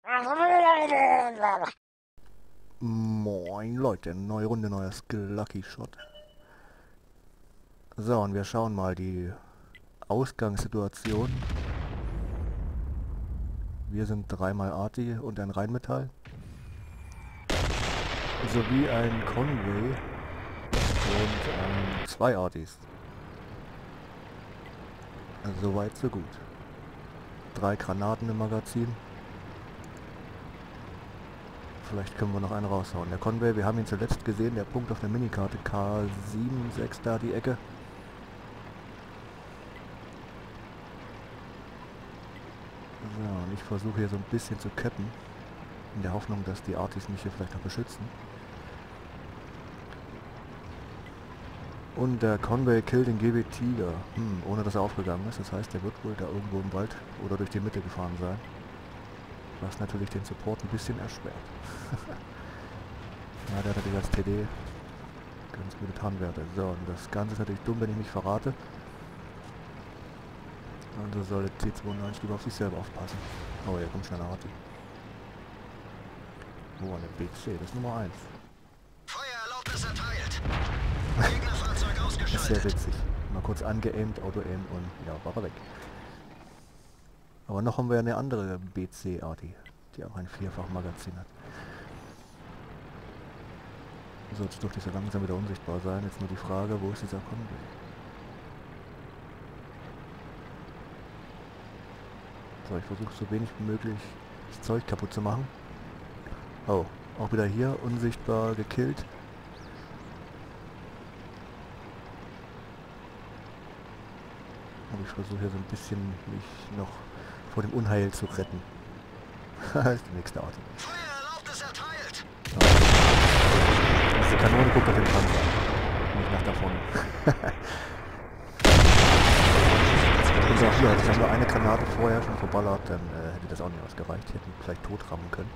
Moin Leute, neue Runde, neuer Skill Lucky Shot. So, und wir schauen mal die Ausgangssituation. Wir sind dreimal Arti und ein Rheinmetall. Sowie ein Conway und zwei Artis. Soweit so gut. 3 Granaten im Magazin. Vielleicht können wir noch einen raushauen. Der Conway, wir haben ihn zuletzt gesehen, der Punkt auf der Minikarte K76 da die Ecke. So, und ich versuche hier so ein bisschen zu cappen, in der Hoffnung, dass die Artis mich hier vielleicht noch beschützen. Und der Conway killt den GB Tiger, ohne dass er aufgegangen ist. Das heißt, er wird wohl da irgendwo im Wald oder durch die Mitte gefahren sein. Was natürlich den Support ein bisschen erschwert. Ja, der hat natürlich als TD ganz gute Tarnwerte. So, und das Ganze ist natürlich dumm, wenn ich mich verrate. Also soll der T92 lieber auf sich selber aufpassen. Oh, hier kommt schon eine Arti. Oh, eine BC, das ist Nummer 1. Feuererlaubnis erteilt. Gegnerfahrzeug Das ist ausgeschaltet. sehr witzig. Mal kurz angeaimt, Auto-aim und ja, war er weg. Aber noch haben wir eine andere BC-Arti, die auch ein Vierfach-Magazin hat. So, jetzt dürfte ich so langsam wieder unsichtbar sein. Jetzt nur die Frage, wo ist dieser Conway? So, ich versuche so wenig wie möglich das Zeug kaputt zu machen. Oh, auch wieder hier unsichtbar gekillt. Aber ich versuche hier so ein bisschen mich noch vor dem Unheil zu retten. Das ist die nächste Arti. Feuererlaubnis erteilt. Die Kanone guckt auf den Panzer. Nicht nach da vorne. Und so, hier, hätte ich nur eine Granate vorher schon verballert, dann hätte das auch nicht ausgereicht. Ich hätte ihn vielleicht tot rammen können.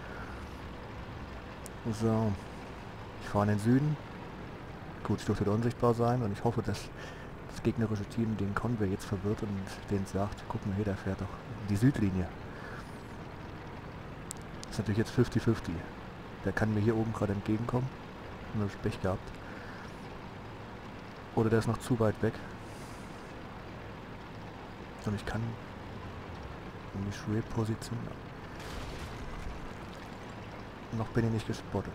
So. Ich fahre in den Süden. Gut, ich durfte da unsichtbar sein und ich hoffe, dass das gegnerische Team den Conway jetzt verwirrt und denen sagt, guck mal hier, der fährt doch die Südlinie. Das ist natürlich jetzt 50-50. Der kann mir hier oben gerade entgegenkommen. Nur Pech gehabt. Oder der ist noch zu weit weg. Und ich kann mich repositionieren. Noch bin ich nicht gespottet.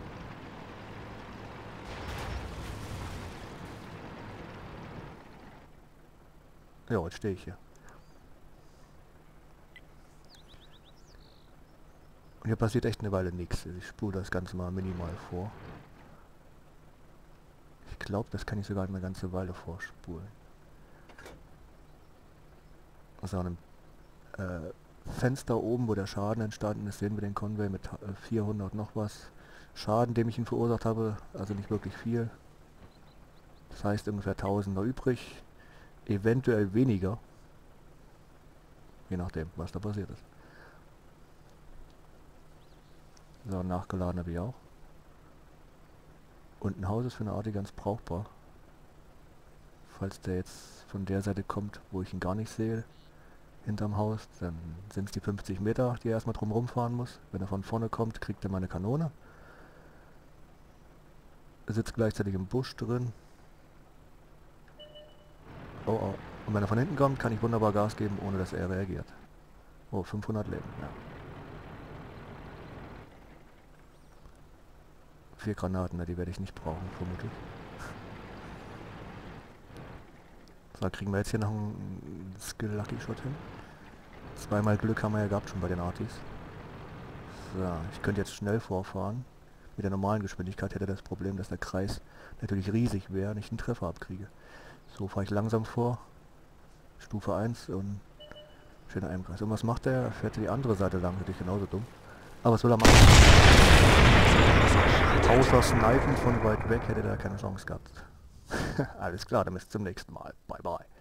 Ja, jetzt stehe ich hier. Und hier passiert echt eine Weile nichts. Ich spule das Ganze mal minimal vor. Ich glaube, das kann ich sogar eine ganze Weile vorspulen. Also an einem Fenster oben, wo der Schaden entstanden ist, sehen wir den Conway mit 400 noch was Schaden, dem ich ihn verursacht habe. Also nicht wirklich viel. Das heißt ungefähr 1000 noch übrig. Eventuell weniger. Je nachdem, was da passiert ist. So, nachgeladen habe ich auch. Und ein Haus ist für eine Arti ganz brauchbar. Falls der jetzt von der Seite kommt, wo ich ihn gar nicht sehe, hinterm Haus, dann sind es die 50 Meter, die er erstmal drum rumfahren muss. Wenn er von vorne kommt, kriegt er meine Kanone. Er sitzt gleichzeitig im Busch drin. Oh, oh. Und wenn er von hinten kommt, kann ich wunderbar Gas geben, ohne dass er reagiert. Oh, 500 Leben, ja. 4 Granaten, die werde ich nicht brauchen, vermutlich. So, kriegen wir jetzt hier noch einen Skill Lucky Shot hin. Zweimal Glück haben wir ja gehabt schon bei den Artis. So, ich könnte jetzt schnell vorfahren. Mit der normalen Geschwindigkeit hätte das Problem, dass der Kreis natürlich riesig wäre und ich einen Treffer abkriege. So fahre ich langsam vor. Stufe 1 und schöner Einkreis. Und was macht er? Er fährt die andere Seite lang, natürlich genauso dumm. Aber was will er machen? Außer Snipen von weit weg hätte er keine Chance gehabt. Alles klar, dann bis zum nächsten Mal. Bye bye.